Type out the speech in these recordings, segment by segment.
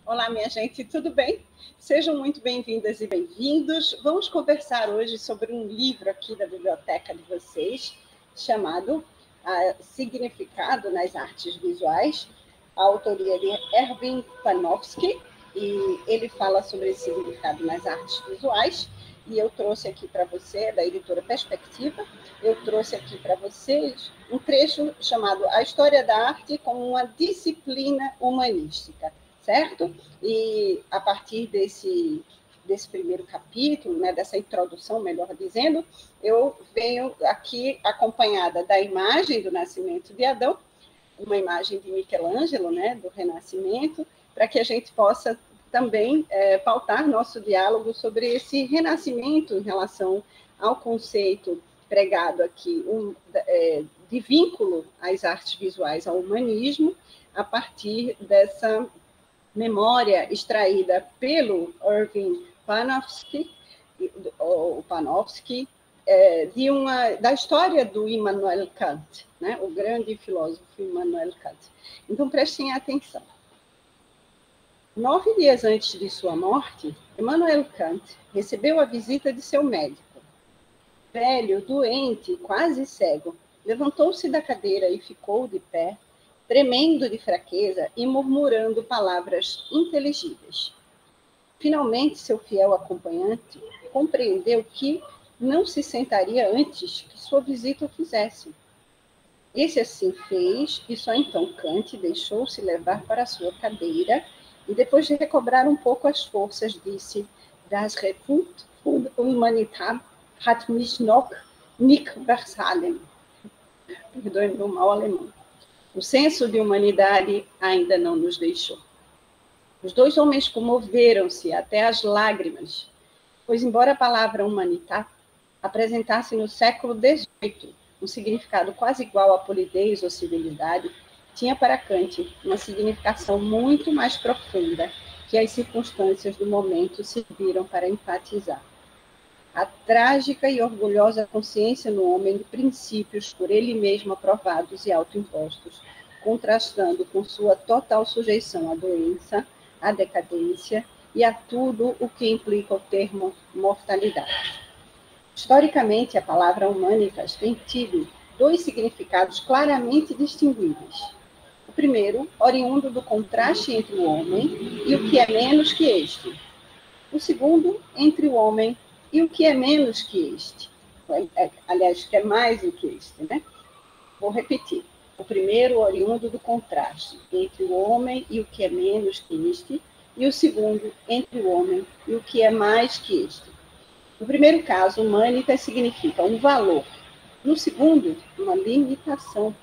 Olá, minha gente, tudo bem? Sejam muito bem-vindas e bem-vindos. Vamos conversar hoje sobre um livro aqui da biblioteca de vocês, chamado Significado nas Artes Visuais, a autoria de Erwin Panofsky, e ele fala sobre esse significado nas artes visuais, e eu trouxe aqui para você, da editora Perspectiva, eu trouxe aqui para vocês um trecho chamado A História da Arte como uma Disciplina Humanística. Certo? E a partir desse primeiro capítulo, né, dessa introdução, melhor dizendo, eu venho aqui acompanhada da imagem do nascimento de Adão, uma imagem de Michelangelo, né, do Renascimento, para que a gente possa também pautar nosso diálogo sobre esse renascimento em relação ao conceito pregado aqui de vínculo às artes visuais, ao humanismo, a partir dessa memória extraída pelo Erwin Panofsky, da história do Immanuel Kant, né? O grande filósofo Immanuel Kant. Então, prestem atenção. 9 dias antes de sua morte, Immanuel Kant recebeu a visita de seu médico. Velho, doente, quase cego, levantou-se da cadeira e ficou de pé, tremendo de fraqueza e murmurando palavras inteligíveis. Finalmente, seu fiel acompanhante compreendeu que não se sentaria antes que sua visita o fizesse. Esse assim fez, e só então Kant deixou-se levar para a sua cadeira, e depois de recobrar um pouco as forças, disse: Das Refund und Humanität hat mich noch nicht versalem. Perdoe meu mal alemão. O senso de humanidade ainda não nos deixou. Os dois homens comoveram-se até as lágrimas, pois, embora a palavra humanidade apresentasse no século XVIII um significado quase igual à polidez ou civilidade, tinha para Kant uma significação muito mais profunda que as circunstâncias do momento serviram para enfatizar. A trágica e orgulhosa consciência no homem de princípios por ele mesmo aprovados e autoimpostos, contrastando com sua total sujeição à doença, à decadência e a tudo o que implica o termo mortalidade. Historicamente, a palavra humanitas tem tido 2 significados claramente distinguíveis. O primeiro, oriundo do contraste entre o homem e o que é menos que este. O segundo, entre o homem e o que é menos que este. Aliás, que é mais do que este, né? Vou repetir. O primeiro, oriundo do contraste entre o homem e o que é menos que este. E o segundo, entre o homem e o que é mais que este. No primeiro caso, humanitas significa um valor. No segundo, uma limitação.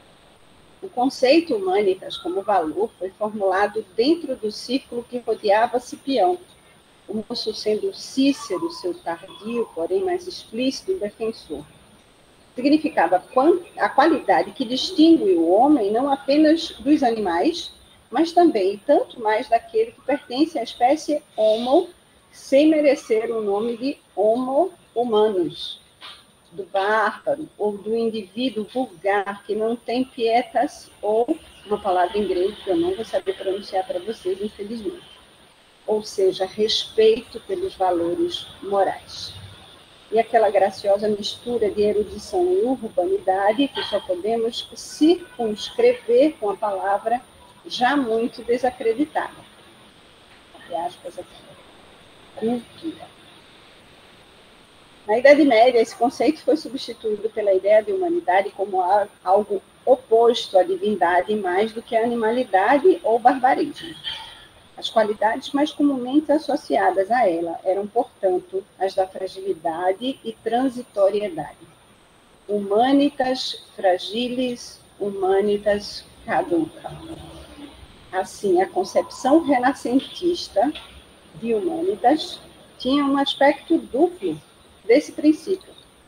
O conceito humanitas como valor foi formulado dentro do círculo que rodeava Cipião, o moço sendo Cícero, seu tardio, porém mais explícito, defensor. Significava a qualidade que distingue o homem não apenas dos animais, mas também, tanto mais, daquele que pertence à espécie Homo, sem merecer o nome de Homo humanus, do bárbaro, ou do indivíduo vulgar, que não tem pietas, ou uma palavra em grego que eu não vou saber pronunciar para vocês, infelizmente. Ou seja, respeito pelos valores morais. E aquela graciosa mistura de erudição e urbanidade que só podemos circunscrever com a palavra já muito desacreditada. Entre aspas aqui. Cultura. Na Idade Média, esse conceito foi substituído pela ideia de humanidade como algo oposto à divindade mais do que a animalidade ou barbarismo. As qualidades mais comumente associadas a ela eram, portanto, as da fragilidade e transitoriedade. Humanitas fragilis, humanitas caduca. Assim, a concepção renascentista de humanitas tinha um aspecto duplo desse princípio.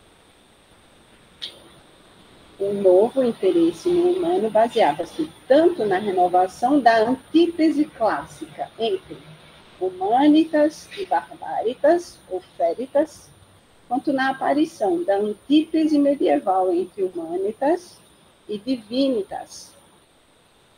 O novo interesse no humano baseava-se tanto na renovação da antítese clássica entre humanitas e barbaritas, ou féritas, quanto na aparição da antítese medieval entre humanitas e divinitas.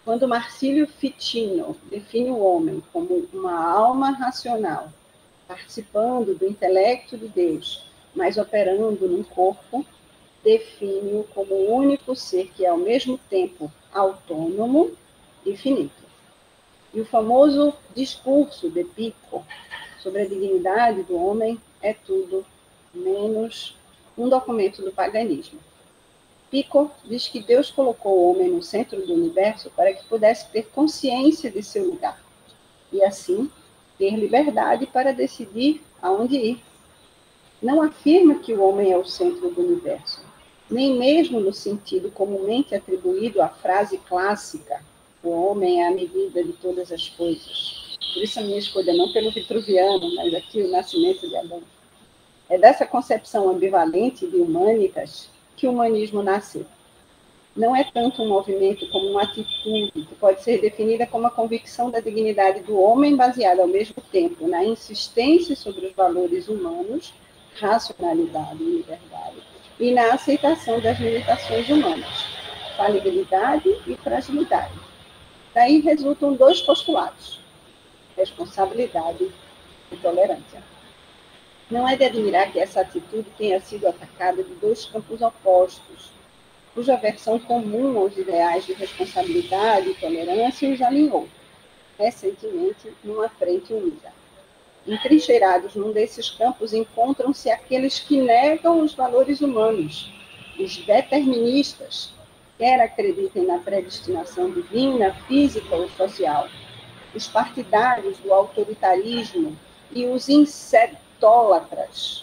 Quando Marcílio Ficino define o homem como uma alma racional, participando do intelecto de Deus, mas operando num corpo, define-o como o único ser que é ao mesmo tempo autônomo e finito. E o famoso discurso de Pico sobre a dignidade do homem é tudo menos um documento do paganismo. Pico diz que Deus colocou o homem no centro do universo para que pudesse ter consciência de seu lugar e, assim, ter liberdade para decidir aonde ir. Não afirma que o homem é o centro do universo, nem mesmo no sentido comumente atribuído à frase clássica: o homem é a medida de todas as coisas. Por isso a minha escolha não pelo vitruviano, mas aqui o Nascimento de Adão. É dessa concepção ambivalente de humanitas que o humanismo nasceu. Não é tanto um movimento como uma atitude que pode ser definida como a convicção da dignidade do homem baseada ao mesmo tempo na insistência sobre os valores humanos, racionalidade e liberdade, e na aceitação das limitações humanas, falibilidade e fragilidade. Daí resultam dois postulados: responsabilidade e tolerância. Não é de admirar que essa atitude tenha sido atacada de dois campos opostos, cuja versão comum aos ideais de responsabilidade e tolerância os alinhou, recentemente, numa frente unida. Entrincheirados num desses campos encontram-se aqueles que negam os valores humanos, os deterministas, quer acreditem na predestinação divina, física ou social, os partidários do autoritarismo e os insetólatras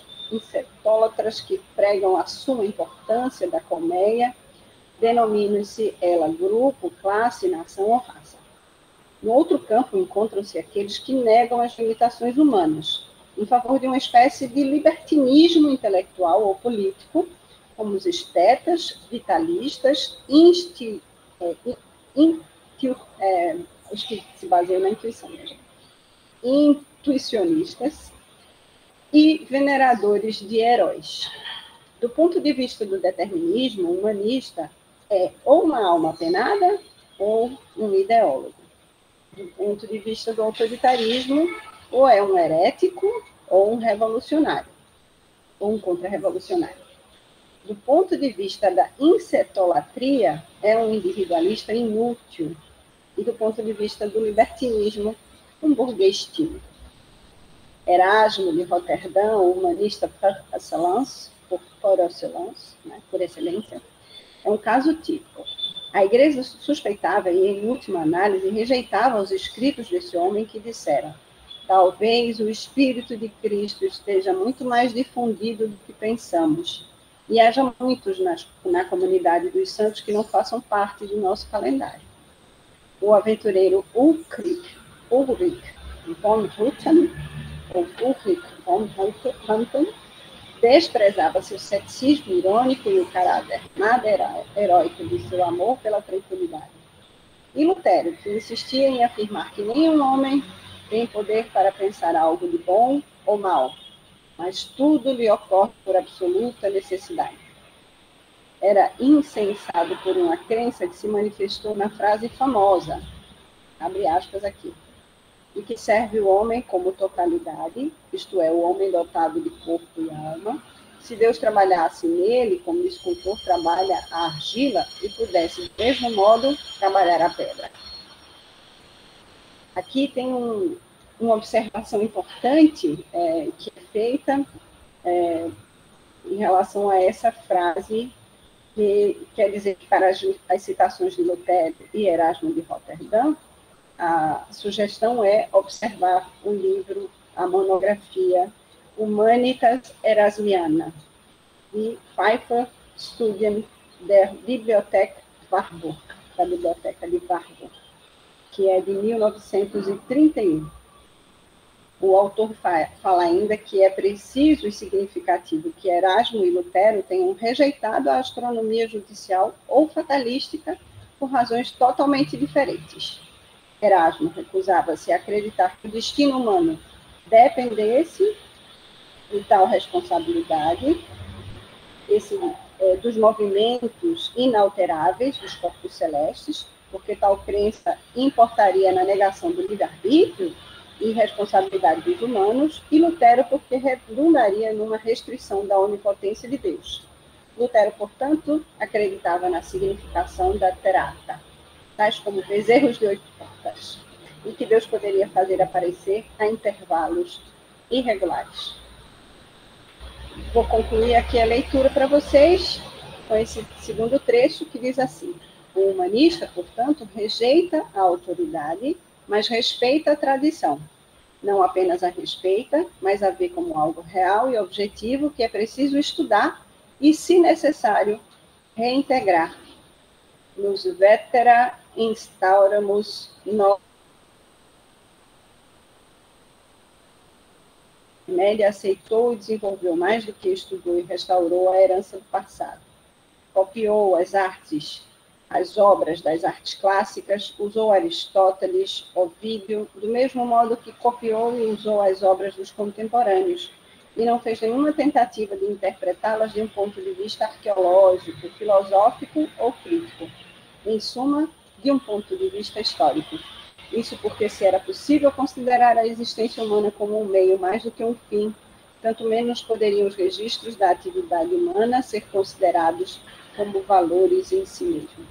que pregam a suma importância da colmeia, denominam-se ela grupo, classe, nação ou raça. No outro campo encontram-se aqueles que negam as limitações humanas, em favor de uma espécie de libertinismo intelectual ou político, como os estetas, vitalistas, os que se baseiam na intuição, intuicionistas e veneradores de heróis. Do ponto de vista do determinismo, o humanista é ou uma alma penada ou um ideólogo. Do ponto de vista do autoritarismo, ou é um herético ou um revolucionário, ou um contra-revolucionário. Do ponto de vista da insetolatria, é um individualista inútil. E do ponto de vista do libertinismo, um burguês tímido. Erasmo de Roterdão, o humanista por excelência, é um caso típico. A Igreja suspeitava e, em última análise, rejeitava os escritos desse homem que disseram: talvez o Espírito de Cristo esteja muito mais difundido do que pensamos, e haja muitos na comunidade dos santos que não façam parte do nosso calendário. O aventureiro Ulrich von Hutten, ou Ulrich von Hutten, desprezava seu ceticismo irônico e o caráter nada heróico de seu amor pela tranquilidade. E Lutero, que insistia em afirmar que nenhum homem tem poder para pensar algo de bom ou mal, mas tudo lhe ocorre por absoluta necessidade. Era incensado por uma crença que se manifestou na frase famosa, abre aspas aqui, e que serve o homem como totalidade, isto é, o homem dotado de corpo e alma. Se Deus trabalhasse nele, como o escultor trabalha a argila, e pudesse, do mesmo modo, trabalhar a pedra. Aqui tem uma observação importante que é feita em relação a essa frase, que quer dizer que para as citações de Lutero e Erasmo de Roterdão, a sugestão é observar o livro, a monografia Humanitas Erasmiana, de Pfeiffer Studien der Bibliothek Warburg, da Biblioteca de Warburg, que é de 1931. O autor fala ainda que é preciso e significativo que Erasmo e Lutero tenham rejeitado a astronomia judicial ou fatalística por razões totalmente diferentes. Erasmo recusava-se a acreditar que o destino humano dependesse de tal responsabilidade, dos movimentos inalteráveis dos corpos celestes, porque tal crença importaria na negação do livre-arbítrio e responsabilidade dos humanos, e Lutero, porque redundaria numa restrição da onipotência de Deus. Lutero, portanto, acreditava na significação da terata, tais como bezerros de 8 portas, e que Deus poderia fazer aparecer a intervalos irregulares. Vou concluir aqui a leitura para vocês com esse segundo trecho que diz assim: o humanista, portanto, rejeita a autoridade, mas respeita a tradição. Não apenas a respeita, mas a vê como algo real e objetivo que é preciso estudar e, se necessário, reintegrar. Nos vetera instauramus no Média aceitou e desenvolveu mais do que estudou e restaurou a herança do passado. Copiou as obras das artes clássicas, usou Aristóteles, Ovídio, do mesmo modo que copiou e usou as obras dos contemporâneos, e não fez nenhuma tentativa de interpretá-las de um ponto de vista arqueológico, filosófico ou crítico. Em suma, de um ponto de vista histórico. Isso porque, se era possível considerar a existência humana como um meio mais do que um fim, tanto menos poderiam os registros da atividade humana ser considerados como valores em si mesmo.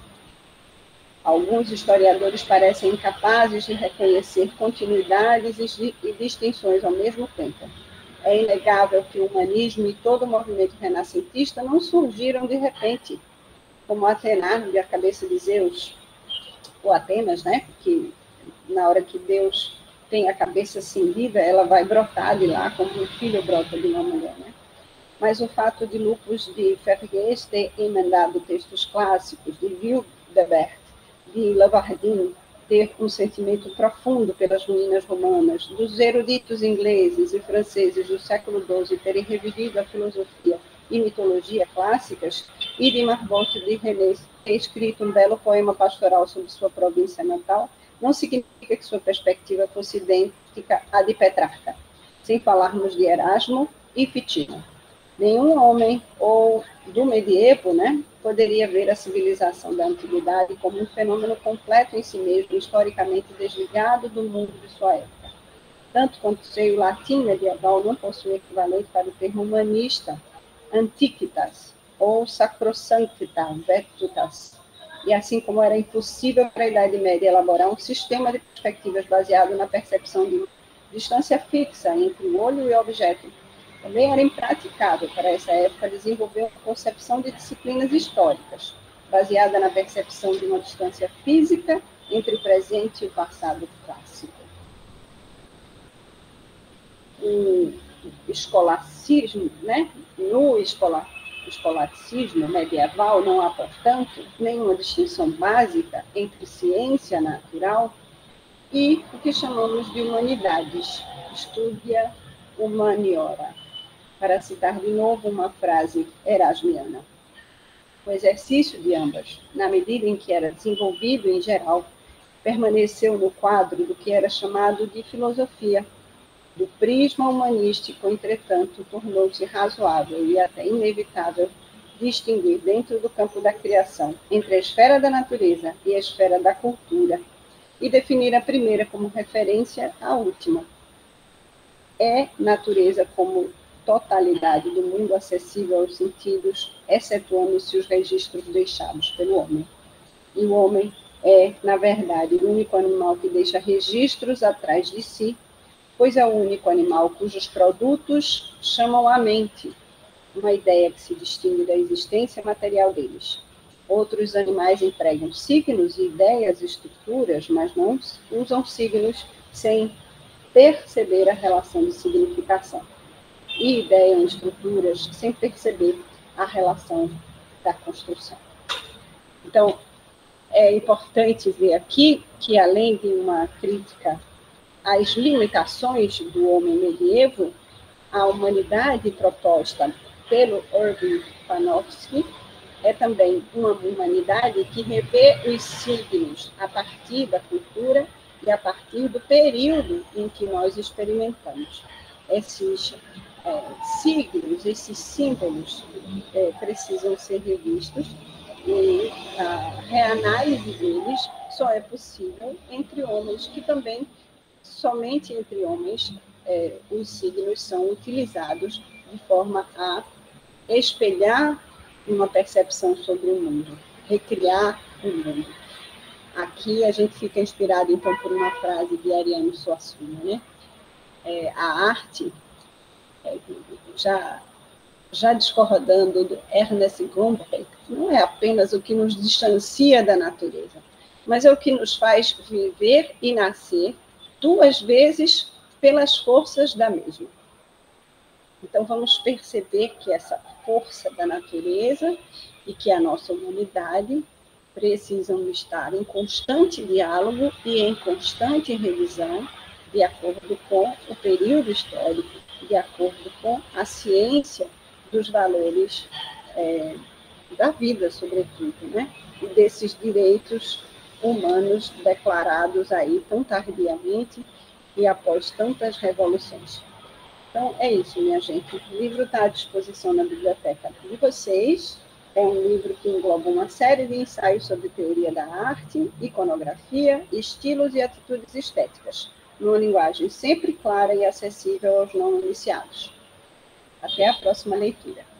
Alguns historiadores parecem incapazes de reconhecer continuidades e distinções ao mesmo tempo. É inegável que o humanismo e todo o movimento renascentista não surgiram de repente, como Atenas, de a cabeça de Zeus, ou Atenas, né? Que na hora que Deus tem a cabeça cindida, ela vai brotar de lá, como um filho brota de uma mulher, né? Mas o fato de Lupus de Ferrier ter emendado textos clássicos, de Wildebert, de Lavardin, ter um sentimento profundo pelas ruínas romanas, dos eruditos ingleses e franceses do século XII terem revivido a filosofia e mitologia clássicas, e de Marbotte de René ter escrito um belo poema pastoral sobre sua província natal, não significa que sua perspectiva fosse idêntica à de Petrarca, sem falarmos de Erasmo e Ficino. Nenhum homem ou do medievo, né, poderia ver a civilização da antiguidade como um fenômeno completo em si mesmo, historicamente desligado do mundo de sua época. Tanto quanto sei, o latim medieval não possui equivalente para o termo humanista, antiquitas, ou sacrosancta, virtutas. E assim como era impossível para a Idade Média elaborar um sistema de perspectivas baseado na percepção de distância fixa entre o olho e o objeto, também era impraticável para essa época desenvolver uma concepção de disciplinas históricas, baseada na percepção de uma distância física entre o presente e o passado clássico. O escolacismo, né? No escolasticismo medieval não há, portanto, nenhuma distinção básica entre ciência natural e o que chamamos de humanidades, studia humaniora, para citar de novo uma frase erasmiana. O exercício de ambas, na medida em que era desenvolvido em geral, permaneceu no quadro do que era chamado de filosofia. Do prisma humanístico, entretanto, tornou-se razoável e até inevitável distinguir dentro do campo da criação entre a esfera da natureza e a esfera da cultura e definir a primeira como referência à última. É natureza como totalidade do mundo acessível aos sentidos, excetuando-se os registros deixados pelo homem. E o homem é, na verdade, o único animal que deixa registros atrás de si, pois é o único animal cujos produtos chamam à mente uma ideia que se distingue da existência material deles. Outros animais empregam signos, ideias, estruturas, mas não usam signos sem perceber a relação de significação. E ideiam estruturas sem perceber a relação da construção. Então, é importante ver aqui que, além de uma crítica às limitações do homem medievo, a humanidade proposta pelo Erwin Panofsky é também uma humanidade que revê os signos a partir da cultura e a partir do período em que nós experimentamos. Esses signos, esses símbolos precisam ser revistos e a reanálise deles só é possível entre homens, que também, somente entre homens, os signos são utilizados de forma a espelhar uma percepção sobre o mundo, recriar o mundo. Aqui a gente fica inspirado, então, por uma frase de Ariano Suassuna, né? A arte, já discordando do Ernest Gombrich, não é apenas o que nos distancia da natureza, mas é o que nos faz viver e nascer duas vezes pelas forças da mesma. Então, vamos perceber que essa força da natureza e que a nossa humanidade precisam estar em constante diálogo e em constante revisão, de acordo com o período histórico, de acordo com a ciência dos valores da vida, sobretudo, né? E desses direitos humanos declarados aí tão tardiamente e após tantas revoluções. Então, é isso, minha gente. O livro está à disposição na biblioteca de vocês. É um livro que engloba uma série de ensaios sobre teoria da arte, iconografia, estilos e atitudes estéticas, numa linguagem sempre clara e acessível aos não iniciados. Até a próxima leitura.